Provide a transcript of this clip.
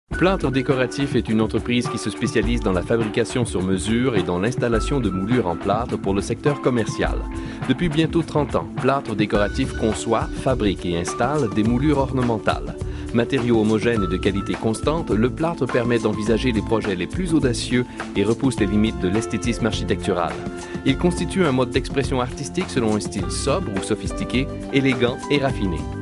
Plâtre Décoratif est une entreprise qui se spécialise dans la fabrication sur mesure et dans l'installation de moulures en plâtre pour le secteur commercial. Depuis bientôt 30 ans, Plâtre Décoratif conçoit, fabrique et installe des moulures ornementales. Matériaux homogènes et de qualité constante, le plâtre permet d'envisager les projets les plus audacieux et repousse les limites de l'esthétisme architectural. Il constitue un mode d'expression artistique selon un style sobre ou sophistiqué, élégant et raffiné.